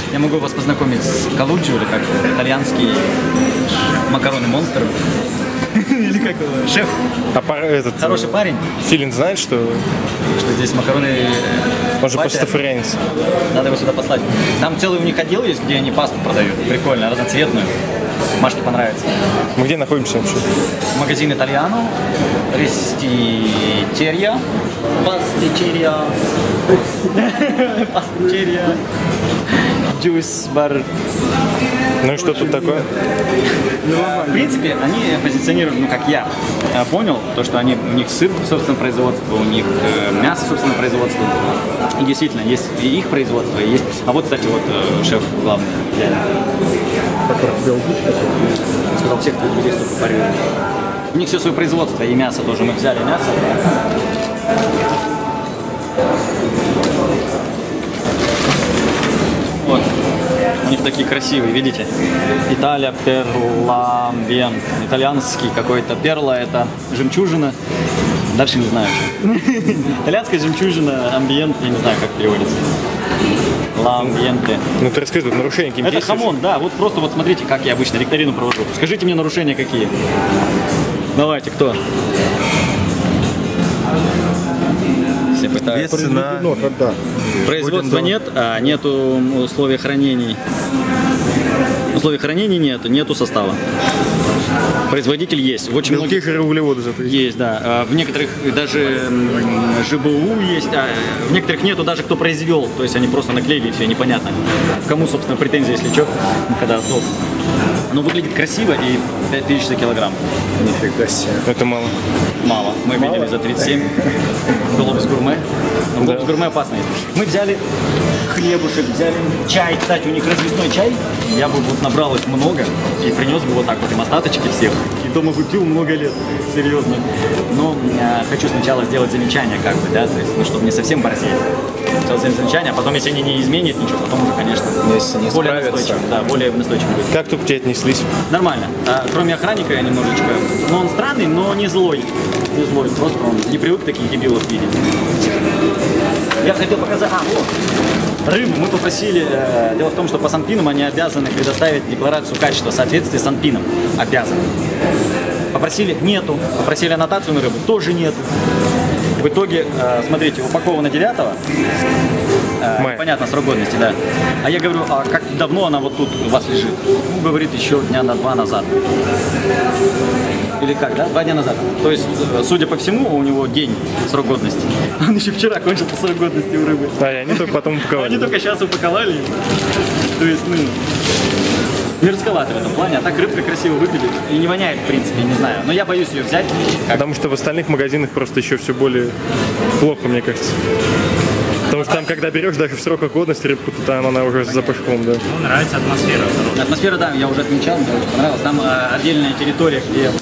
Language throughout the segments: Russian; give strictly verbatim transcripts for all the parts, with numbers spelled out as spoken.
Я могу вас познакомить с Калуджи, или как итальянский макароны монстр. Или как его? Шеф. А пар, этот, Хороший парень. Силин знает, что... Что здесь макароны... Он же пастафарианец. Надо его сюда послать. Там целый у них отдел есть, где они пасту продают. Прикольно, разноцветную. Машке понравится. Мы где находимся вообще? Магазин Итальяно. Реститерия. Пастичерия. Пастичерия. Джус бар. Ну и что тут такое? В принципе, они позиционируют, ну как я понял, то, что они, у них сыр собственного производства, у них э, мясо собственного производства. И действительно, есть и их производство, и есть... А вот, кстати, вот э, шеф главный. Он сказал, всех твоих людей столько парю. У них все свое производство, и мясо тоже. Мы взяли мясо. Вот. У них такие красивые, видите? Италия перла амбиент. Итальянский какой-то. Перла — это жемчужина. Дальше не знаю. Итальянская жемчужина, амбиент, я не знаю, как переводится. Ла амбиенте. Ну ты расскажи, тут нарушения какие-то. Это хамон, да. Вот просто вот смотрите, как я обычно викторину провожу. Скажите мне нарушения какие. Давайте, кто? Все пытаются. Цена. Производства нет, а нету условий хранений. Условий хранения нету, нету состава. Производитель есть. В очень Белки, многих... жиры, углеводы зато есть. Есть, да. В некоторых даже ЖБУ есть, а в некоторых нету даже кто произвел. То есть они просто наклеили и все, непонятно. Кому, собственно, претензии, если что, когда сдох. Но выглядит красиво и пять тысяч за килограмм. Нифига себе. Это мало. Мало. Мы мало? Видели за тридцать семь. Глобус гурме. Но Глобус гурме опасный. Мы взяли хлебушек, взяли чай. Кстати, у них развесной чай. Я бы вот набрал их много и принес бы вот так вот им остаточки всех. И дома бы пил много лет. Серьезно. Но э, хочу сначала сделать замечание, как бы, да, то есть, ну, чтобы не совсем борзеть. Сделать замечание, а потом, если они не изменят ничего, потом уже, конечно, если не более настойчиво. Да, более настойчиво будет. Как тут к тебе отнеслись? Нормально. А, кроме охранника я немножечко. Но он странный, но не злой. Не злой. Просто он не привык таких дебилов видеть. Я хотел показать. А, вот. Рыбу мы попросили. Э, дело в том, что по санпинам они обязаны предоставить декларацию качества соответствия санпинам. Обязаны. Попросили, нету. Попросили аннотацию на рыбу, тоже нету. В итоге, э, смотрите, упаковано девятого. Э, понятно, срок годности, да. А я говорю, а как давно она вот тут у вас лежит? Ну, говорит, еще дня на два назад. Или как, да? Два дня назад. То есть, судя по всему, у него день срок годности. Он еще вчера кончился срок годности у рыбы. Да, и они только потом упаковали. Они только сейчас упаковали. То есть, ну... мерзковато в этом плане, а так рыбка красиво выглядит и не воняет, в принципе, не знаю. Но я боюсь ее взять. Как? Потому что в остальных магазинах просто еще все более плохо, мне кажется. Потому что там, когда берешь даже в сроках годности рыбку, то там она уже с запашком, да. Ну, нравится атмосфера. Атмосфера, да, я уже отмечал, мне очень понравилось. Там э, отдельная территория, где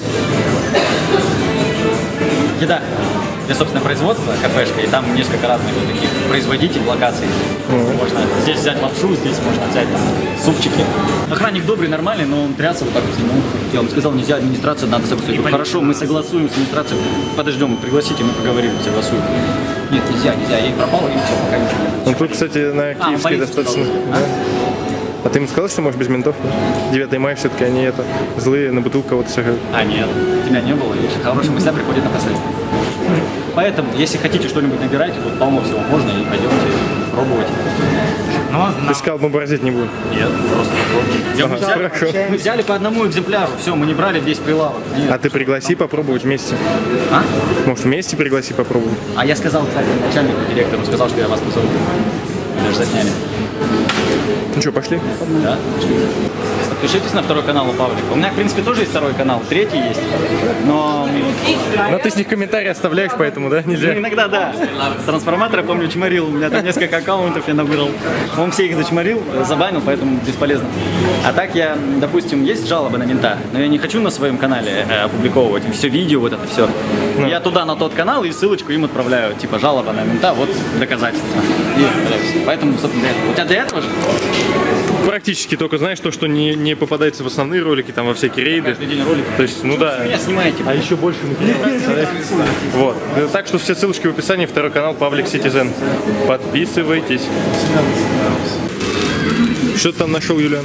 еда, где, собственно, производство, кафешка, и там несколько разных вот таких производителей, локаций. Mm-hmm. Можно здесь взять лапшу, здесь можно взять там супчики. Охранник добрый, нормальный, но он трясся вот так вот. Ну, я вам сказал, нельзя, администрация, надо согласовать. Хорошо, мы согласуем с администрацией. Подождем, пригласите, мы поговорим, согласуем. Нет, нельзя, нельзя, я ей пропал, и все, пока ничего. Ну тут, кстати, на Киевске а, достаточно. А? А ты ему сказал, что можешь без ментов? девятое мая все-таки они это злые, на бутылку кого-то сажают. А, нет, тебя не было, видишь, хорошие мысли приходят на последний. Поэтому, если хотите что-нибудь набирайте, тут полно всего можно, и пойдемте пробовать. Но, ты сказал, мы борзеть не будем? Нет, просто ага, мы, взяли, хорошо. мы взяли по одному экземпляру, все, мы не брали весь прилавок. Нет. А ты пригласи попробовать вместе. А? Может, вместе пригласи попробовать? А я сказал, кстати, начальнику, директору, сказал, что я вас позову. Даже засняли. Ну что, пошли? Да, пошли. Подпишитесь на второй канал у Павлика. У меня, в принципе, тоже есть второй канал, третий есть, но... Но ты с них комментарии оставляешь, поэтому, да, нельзя? Ну, иногда, да. Трансформатор, я помню, чморил. У меня там несколько аккаунтов я набрал. Он все их зачморил, забанил, поэтому бесполезно. А так я, допустим, есть жалобы на мента, но я не хочу на своем канале э, опубликовывать все видео, вот это все. Ну. Я туда на тот канал и ссылочку им отправляю, типа жалоба на мента, вот доказательства. И, поэтому, собственно, для этого. У тебя для этого же? Практически только, знаешь, то, что не, не попадается в основные ролики, там, во всякие рейды. Каждый день ролик. То есть, ну да. Меня снимаете. А еще больше вот. Так что все ссылочки в описании. Второй канал Павлик Ситизен. Подписывайтесь. Что ты там нашел, Юлиан?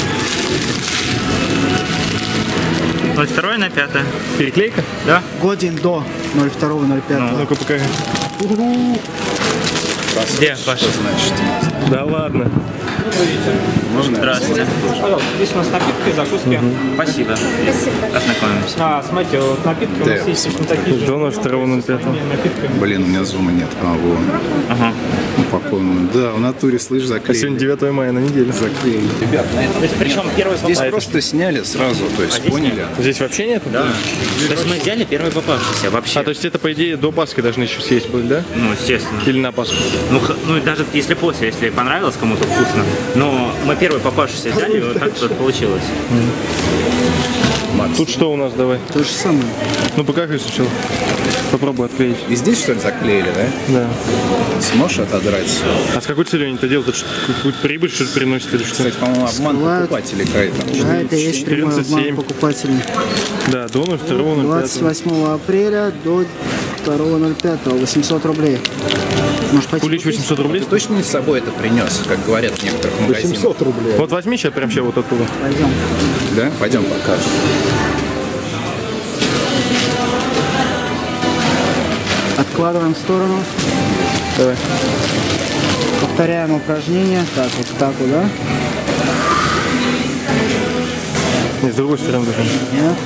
ноль два на пятое. Переклейка? Да? Годен до ноль два ноль пять. Ну. Ну-ка покажи. Где, Паша? Да ладно. Здравствуйте. Пожалуйста, здесь у нас напитки, закуски. Спасибо. Ознакомимся. А, смотрите, вот напитки у нас есть точно такие же. До ноль два ноль пять. Напитки. Блин, у меня зума нет. А, вон. Ага. Упакованную. Да, в натуре, слышь, А заклеили. сегодня девятое мая на неделе. Заклеили. Ребят, на этом Причем первый здесь просто сняли сразу, то есть, поняли? Здесь вообще нет? Да. То есть мы взяли первый попавшийся вообще. А, то есть это, по идее, до Пасхи должны еще съесть быть, да? Ну, естественно. Или на Пасху? Ну, х- ну, даже если после, если понравилось кому-то вкусно. Но мы первый попавшийся взяли, и вот так вот получилось. Тут что у нас, давай? То же самое. Ну покажи сначала. Попробуй отклеить. И здесь, что ли, заклеили, да? Да. Сможешь отодрать? А с какой целью они это делают? Это что, какую-то прибыль, что ли, приносит или что? Кстати, по-моему, обман Скрывают. покупателей какая-то. Да, это и есть прямой четырнадцать обман семь. покупателей. Да, до ноль два ноль двадцать пять. восьмого апреля до второго ноль пятого. восемьсот рублей. Может пойти Кулич купить? восемьсот рублей? Ты точно не с собой это принес, как говорят в некоторых магазинах? рублей. Вот возьми сейчас прям сейчас вот оттуда. Пойдем. Да? Пойдем покажем. Откладываем в сторону. Давай. Повторяем упражнение. Так, вот так вот, да? Не, с другой стороны даже. Нет.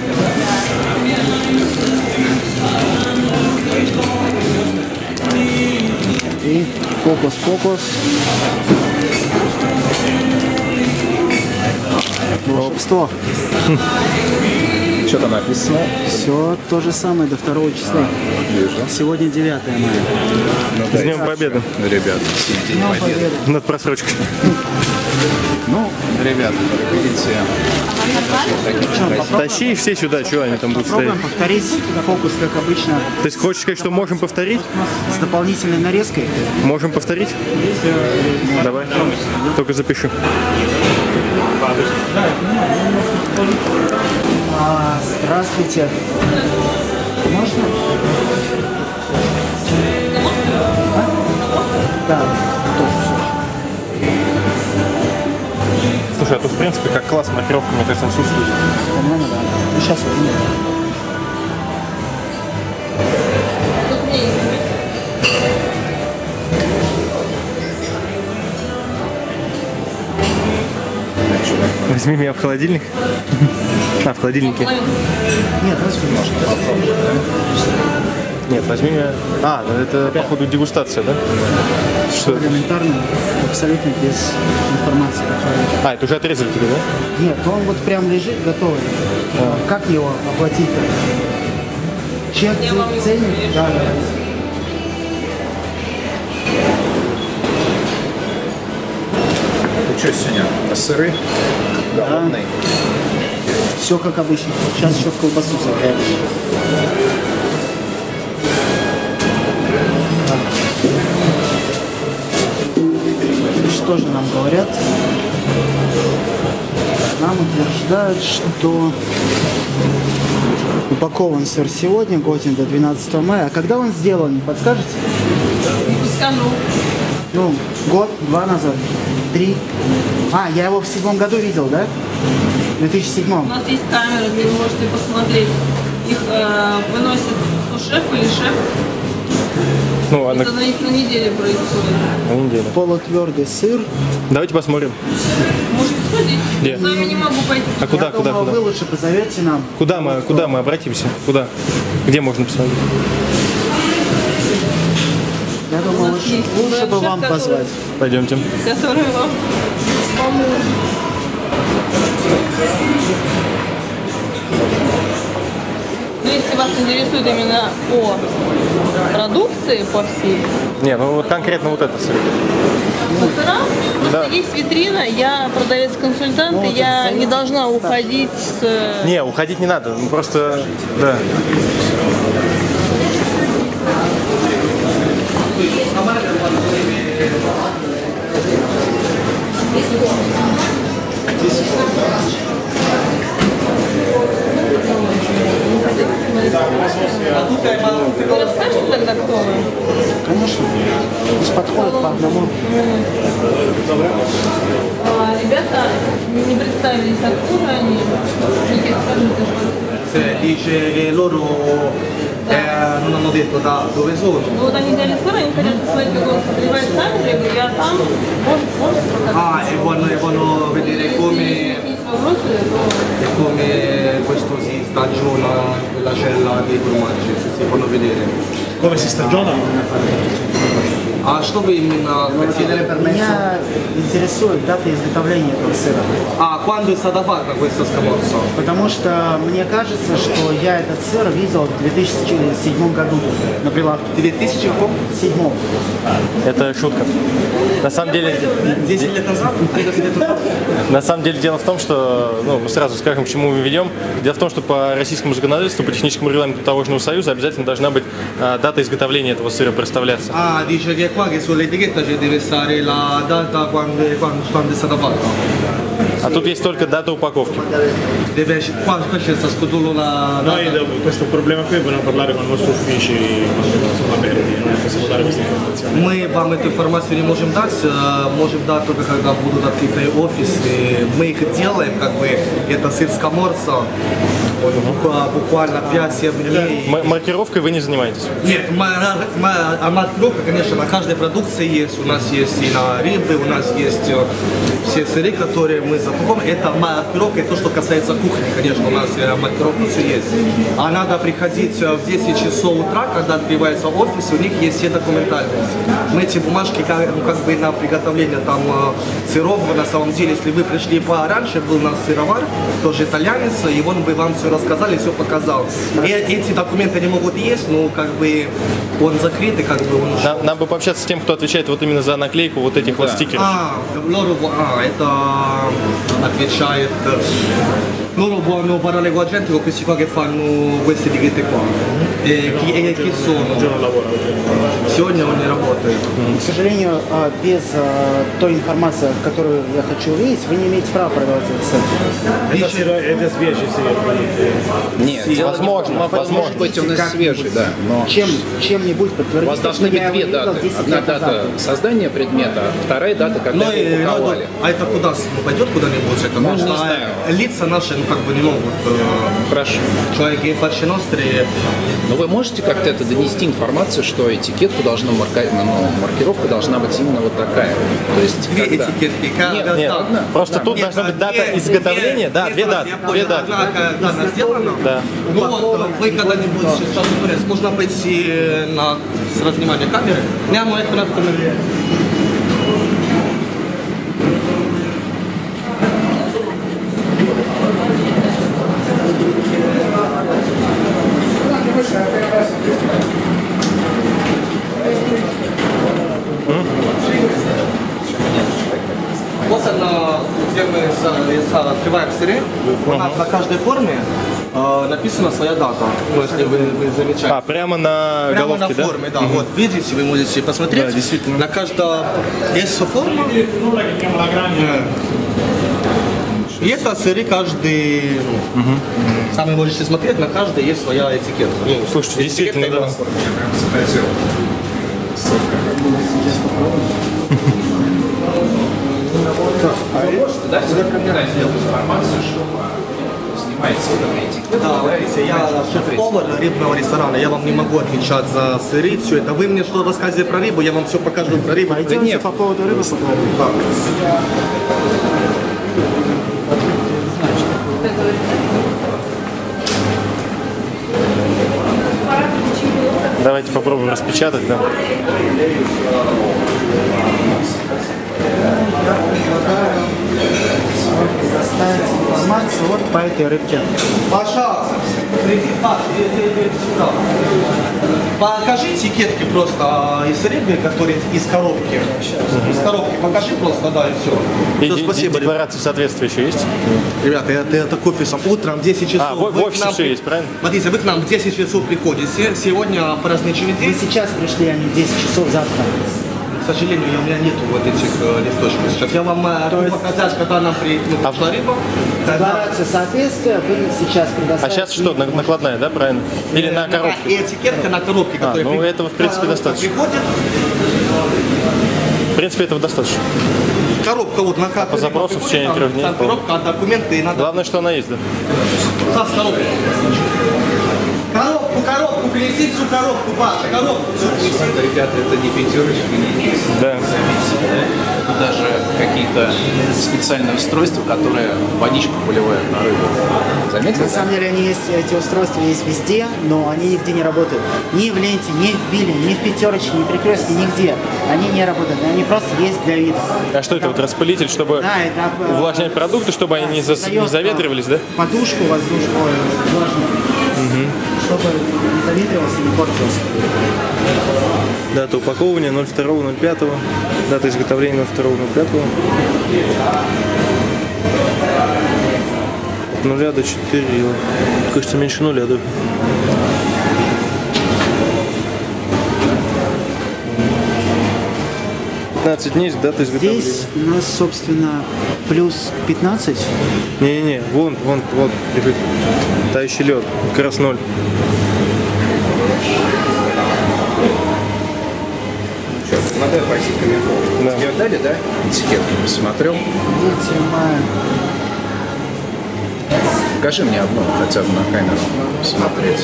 И фокус-фокус. Волшебство. Что там написано? Все то же самое до второго числа. Вижу. Сегодня девятое мая. Ну, С Днем Победы. ребят, День Днем Победы. Победы. Над просрочкой. Ну, ребята, видите, Тащи все сюда, что они там будут стоять. Попробуем повторить фокус, как обычно, То есть хочешь сказать, что можем повторить? с дополнительной нарезкой. Можем повторить? Давай. Только запиши. А, здравствуйте. Можно? А? Да, тоже всё. Слушай, а тут в принципе как класс маркировка, мне кажется, отсутствует. По-моему, да. Ну, сейчас вот. нет. Возьми меня в холодильник. А, в холодильнике. Нет, разве можно? Нет, возьми меня. А, ну это походу дегустация, да? Что? Элементарно, абсолютно без информации. А, это уже отрезали тебе, да? Нет, он вот прям лежит готовый. Как его оплатить-то? Чек, ценник? Да, да. ты что сегодня, сыры? Голодный? Все как обычно. Сейчас еще в колбасу заглянем. Что же нам говорят? Нам утверждают, что упакован сыр сегодня, годен до двенадцатого мая. А когда он сделан, не подскажете? Скажу. Ну, год, два назад, три. А, я его в седьмом году видел, да? В две тысячи У седьмом. нас есть камеры, где вы можете посмотреть. Их э, выносит сушеф или шеф. Ну ладно, Это на них на неделе происходит. на неделю. Полутвердый сыр. Давайте посмотрим. Можете сходить. Где? Я с вами не могу пойти. А куда, Я куда, думал, куда? вы лучше позовете нам. Куда мы, куда мы обратимся? Куда? Где можно посмотреть? Я У думал, нас лучше, есть лучше бы шеф, вам который- позвать. Пойдемте. Который вам поможет. Но если вас интересует именно по продукции, по всей, Не, ну вот конкретно вот это сыр. по сырам, Да. просто есть витрина, я продавец-консультант, Ну, и я не должна уходить с... Не, уходить не надо, ну просто, да. Ты расскажешь тогда, кто вы? Конечно. Пусть подходят по одному. А, ребята не представились, откуда они. Никит, скажи, ты что? Dice che loro eh, non hanno detto da dove sono. Вот они взяли ссору, они хотят посмотреть, как он согревает камеру. Я говорю, я там, может, может показать. Ah, e vogliono, e vogliono vedere come, Есть вопросы, то... e come questo si stagiona la cella dei formaggi, se si fanno vedere. Come si stagiona? А что вы именно хотели? Меня интересует дата изготовления этого сыра. Ah, quando è stata fatta questa scamorza? Потому что мне кажется, что я этот сыр видел в две тысячи седьмом году на прилавке. две тысячи седьмом. Это шутка. На самом деле, десять лет назад? тридцать лет назад? на самом деле дело в том, что, ну, мы сразу скажем, к чему мы ведем. Дело в том, что по российскому законодательству, по техническому регламенту Таможенного союза обязательно должна быть а, дата изготовления этого сыра проставляться. Ah, dice che qua che sull'etichetta ci deve stare la data quando, quando, quando è stata fatta. А тут есть только data упаковки. Deve, qua, qua c'è sta scotolo la Noi data. dopo questo problema qui dobbiamo parlare con i nostri uffici quando sono aperti, non possiamo dare queste informazioni. Мы вам эту информацию не можем дать, э, можем дать только когда будут открыты офисы. Мы их делаем, как бы, это сыр скаморца, буквально пять-семь дней. М- маркировкой вы не занимаетесь? Нет, ма- ма- а маркировка, конечно, на каждой продукции есть. У нас есть и на рыбы, у нас есть э, все сыры, которые мы запаковываем. Это маркировка, и то, что касается кухни, конечно, у нас э, маркировка все есть. А надо приходить э, в десять часов утра, когда открывается офис, у них есть все документальность. Мы эти бумажки, как, ну, как бы на приготовление там э, сыров, на самом деле, если вы пришли пораньше, был у нас сыровар, тоже итальянец, и он бы вам все рассказали, все показал. И эти документы не могут есть, но как бы он закрытый, как бы он... Нам, нам бы пообщаться с тем, кто отвечает вот именно за наклейку вот этих вот стикеров. А, loro, а, это отвечает... Loro buono parlare con la gente, con questi qua che fanno queste etichette qua. E chi, e chi sono? Сегодня он не работает. К сожалению, а, без а, той информации, которую я хочу увидеть, вы не имеете права продавать этот сыр. Это, сыро, это свежий сыр. Нет, дело возможно, не в- возможно. Может быть, он и Как-нибудь. свежий, да. Но Чем, чем-нибудь у подтвердить, вас что должны я быть его две видел даты. десять Одна лет назад. дата создания предмета, а вторая дата, когда Ну, и, его ну, упаковали. а это куда пойдет куда-нибудь? Это Ну, потому не что знаю. лица наши, ну, как бы не могут. э, Хорошо. Человек и Фарши Ностри. Но вы можете как-то это донести информацию, что этикетку должна марка... ну, маркировка должна быть именно вот такая. То есть Две когда- этикетки. Нет, Когда- Нет, одна. просто Да. тут Нет, должна быть две- дата изготовления. две- Да, две две даты. я Две понял. даты. Одна, когда она сделана. Да. Ну вот, вы когда-нибудь сейчас говорят, можно пойти на с внимание камеры. Я могу это камеры. Вот она, где мы с- с- открываем сыры, у нас на каждой форме э, написана своя дата, ну, если вы, вы замечаете. А, прямо на Прямо головке, на да? форме, да. Вот, видите, вы можете посмотреть. Да, действительно. На каждом есть форма. И это сыры каждый... Сами можете смотреть, на каждой есть своя этикетка. Ну, Слушайте, действительно, этикетка да. именно. Да, видите, я шеф-повар рыбного ресторана, я вам не могу отвечать за сыры, все это. Вы мне что рассказываете про рыбу, я вам все покажу про рыбу. Пойдемте по поводу рыбы поговорим. Давайте попробуем распечатать, да. Доставить информацию вот по этой рыбке. Пожалуйста, приди, Паш, иди, иди, иди сюда. Покажи этикетки просто из рыбы, которые из коробки. Из коробки покажи просто, да, и все. И Все, де- спасибо, ребята. декларация соответствия еще есть? Ребята, это, это к офисам. Утром в десять часов. А, в- в вы к офисе нам всё при- есть, правильно? Смотрите, вы к нам в десять часов приходите. Сегодня праздничный Вы день. сейчас пришли, а не в десять часов завтра. сожалению, у меня нету вот этих э, листочков. Сейчас я вам могу есть... показать, когда нам приедет а... рыба. Декларация соответствия вы сейчас предоставите. А сейчас что, накладная, да, правильно? Или э, на коробке? И этикетка на коробке, а, которая ну при... этого в принципе достаточно. Приходит. В принципе, этого достаточно. Коробка вот на а по запросу в течение трех дней. Там коробка, документы и надо. Главное, что она есть, да? Сас, коробка. Коробку, коробку, принеси всю коробку, Паша, коробку. Ребята, это не пятерочка, не да. Это даже какие-то специальные устройства, которые водичку поливают на рыбу. Заметили? На самом деле они есть, эти устройства есть везде, но они нигде не работают. Ни в ленте, ни в биле, ни в пятерочке, ни в перекрестке, нигде. Они не работают, они просто есть для вида. А что это, вот распылитель, чтобы да, это, увлажнять продукты, чтобы да, они не, за, не заветривались, да? Подушку воздушную, влажную, угу. чтобы не заветривался и не портился. Дата упаковывания ноль второго ноль пятого, дата изготовления ноль второго ноль пятого. От нуля до четырех. Кажется, меньше нуля, да? пятнадцать дней, дата изготовления. Здесь у нас, собственно, плюс пятнадцать. Не-не-не, вон, вон, вот, лежит. Тающий лед, как раз ноль. Надо пойти к Комикону. Да. Тебе дали, да? Этикетку посмотрел. Покажи мне одну, хотя бы на камеру посмотреть.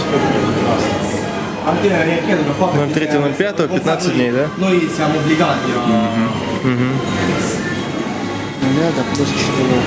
ноль третьего ноль пятого, пятнадцать дней, да? Ну и siamo obbligati a... нуля до плюс четыре.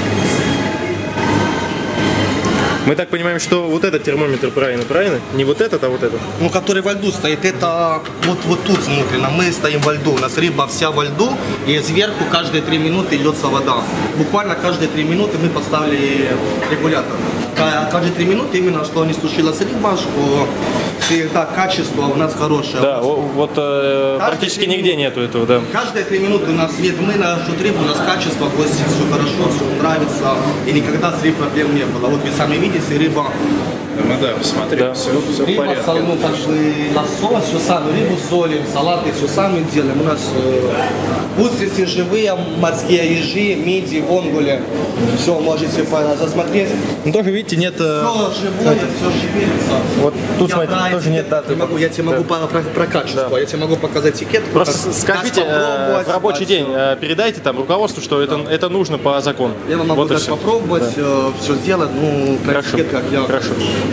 Мы так понимаем, что вот этот термометр правильно, правильно? Не вот этот, а вот этот? Ну, который во льду стоит, это вот, вот тут внутренно. Мы стоим во льду, у нас рыба вся во льду, и сверху каждые три минуты льется вода. Буквально каждые три минуты мы поставили регулятор. Каждые три минуты именно, что не сушилась рыба, что всегда качество у нас хорошее. Да, вот э, практически нигде нету этого, да. Каждые три минуты у нас нет, мы на рыбу, у нас качество, гости, все хорошо, все нравится, и никогда с рыбой проблем не было. Вот вы сами видите, рыба... Ну да, посмотри, да. все, все рыба, в порядке. Сол, ну, так что лосось, все сами, рыбу солим, салаты, все сами делаем. У нас э, устрицы живые, морские ежи, миди, вонгули, все можете засмотреть. Ну тоже видите, нет... Все живое, все шевелится. Вот тут, я, смотрите, да, тоже нет даты. Могу, я тебе могу да. про, про качество, да. я тебе могу показать этикетку. Просто скажите э, в рабочий день, э, передайте там руководству, что это, это нужно по закону. Я вам могу вот даже попробовать, да. э, все сделать, ну, хорошо. Как я... Хорошо.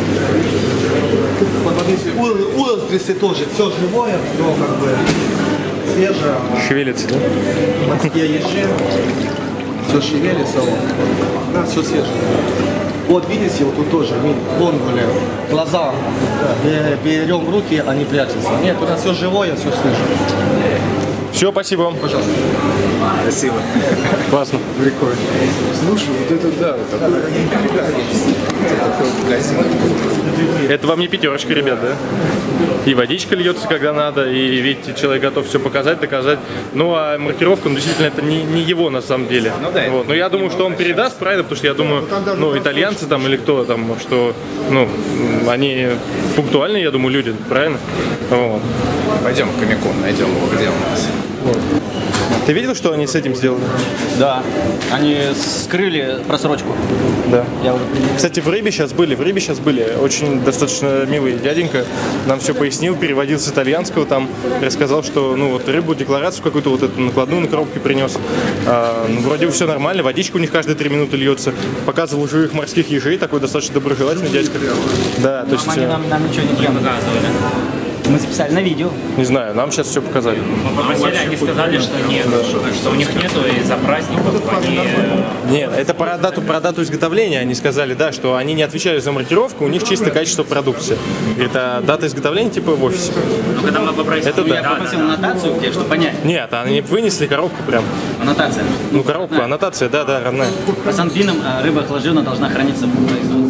Устрицы тоже, все живое, все как бы свежее. Шевелится, да? Морские ежи, все шевелится, да, все свежее. Вот видите, вот тут тоже, вонгули, глаза, да. Берем в руки, они прячутся. Нет, у нас все живое, все свежее. Все, спасибо вам. Пожалуйста. Спасибо. Классно. Прикольно. Слушай, вот это да, вот такой магазин. Это вам не пятерочка, ребят, да? И водичка льется, когда надо, и видите, человек готов все показать, доказать. Ну, а маркировка, ну, действительно, это не, не его на самом деле. Ну, да, вот. Но я думаю, что он передаст, правильно, потому что я думаю, ну, итальянцы там или кто там, что, ну, они пунктуальные, я думаю, люди, правильно? Вот. Пойдем в Комикон, найдем его, где у нас. Вот. Ты видел, что они с этим сделали? Да, они скрыли просрочку. Да. Я уже Кстати, в Рыбе сейчас были, в Рыбе сейчас были. Очень достаточно милый дяденька. Нам все пояснил, переводил с итальянского, там рассказал, что ну вот рыбу, декларацию какую-то вот эту накладную на коробке принес. А, ну, вроде все нормально, водичка у них каждые три минуты льется. Показывал живых морских ежей, такой достаточно доброжелательный дядька. Да, то есть. Они нам, нам ничего не показывали. Мы записали на видео. Не знаю, нам сейчас все показали. Мы попросили, они сказали, что нет, что, что у них нету из-за праздников. Они... Нет, это про дату, про дату изготовления они сказали, да, что они не отвечали за маркировку, у них чисто качество продукции. Это дата изготовления типа в офисе. Ну, когда мы попросили, это ну, да. Я попросил аннотацию, где, чтобы понять. Нет, они вынесли коробку прям. Аннотация. Ну, коробку, родная. Аннотация, да, да, родная. По санпинам рыба охлажденная должна храниться в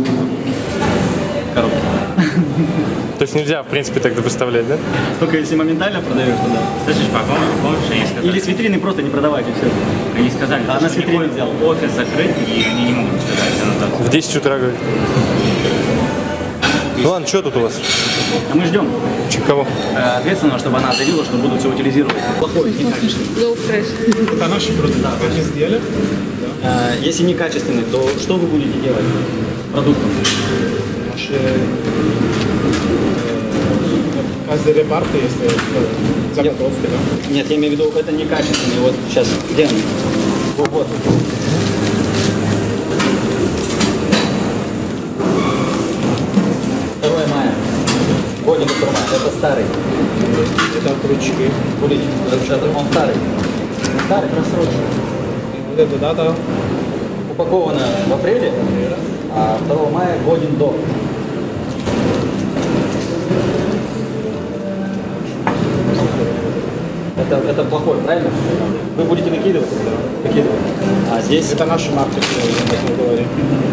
коробке. То есть нельзя, в принципе, тогда выставлять, да? Только если моментально продаешь, то да. Слышишь, папа, помнишь, они сказали? Или с витрины просто не продавать, и все. Они сказали, а что на витрины взял. Офис закрыт, и они не могут сказать аннотацию. В десять утра, говорит. Ну ладно, что тут у вас? А мы ждем Ч- Кого? э, ответственного, чтобы она заявила, что будут все утилизировать. Плохой, некачественный. Low fresh. Это наши продукты. Они сделали. Э, Если некачественный, то что вы будете делать продуктом? Наши э, каждый репарт есть э, заготовки, да? Нет, я имею в виду, это некачественный. Вот сейчас, где он? Вот, вот. второе мая. Годин Турма. Это старый. Это крючки. Кулич. Это он старый. Старый, просроченный. Вот эта дата. Упаковано в апреле, а второго мая годен до. Это, это плохой, правильно? Вы будете выкидывать? Выкидывать. А здесь? Это наши маркеты, как мы говорим.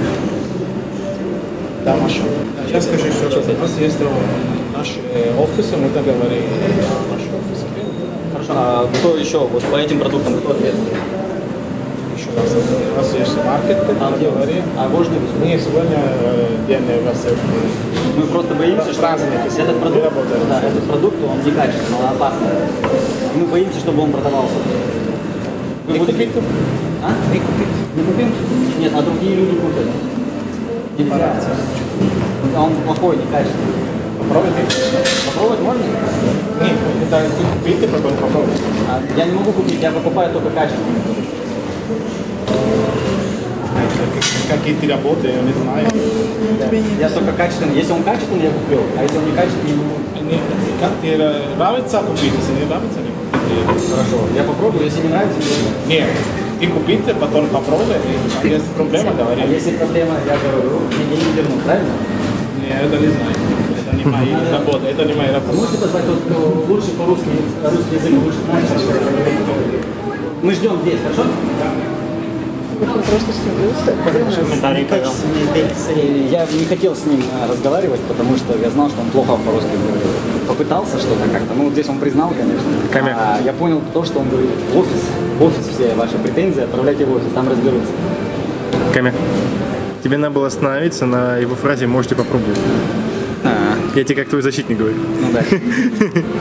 Да, наши. Я скажу еще раз. У нас есть э, наши э, офисы, мы так говорим, э, наши офисы. Хорошо. А кто еще вот по этим продуктам кто ответственный? Еще раз. У нас есть маркет, как А мы где? говорим. А Гожный? Не, сегодня э, день Василь. Мы просто боимся, что Праздник. этот продукт, Не работает. да, этот продукт, он некачественный, он опасный. И мы боимся, чтобы он продавался. Вы Не будете- купите? А? Не купить. Не купим? Нет, а другие люди купят. Нельзя. А он плохой, некачественный. Попробуйте. Попробовать можно? Нет, это вы купите, потом попробуйте. А я не могу купить, я покупаю только качественный. Какие-то работы, я не знаю. Я только качественный. Если он качественный, я куплю. А если он некачественный, не могу. Не, Как тебе нравится, купите. Если не нравится, не купите. Хорошо. Я попробую, если не нравится, не буду. Нет, и купите, потом попробуйте. А если проблема, А говори. если проблема, я говорю, мне деньги вернут, правильно? Нет, это не знаю. Это не мои работы. Это не мои А работы. можете позвать тот, кто лучше по-русски, русский язык лучше знает? Мы ждем здесь, хорошо? Комментарий, пожалуйста. Я не хотел с ним э, разговаривать, потому что я знал, что он плохо по-русски говорит. Попытался что-то как-то, ну вот здесь он признал, конечно. Камя. А я понял то, что он говорит, в офис, в офис все ваши претензии отправляйте в офис, там разберутся. Камя. Тебе надо было остановиться на его фразе «можете попробовать». А, Я тебе как твой защитник говорю. ну да.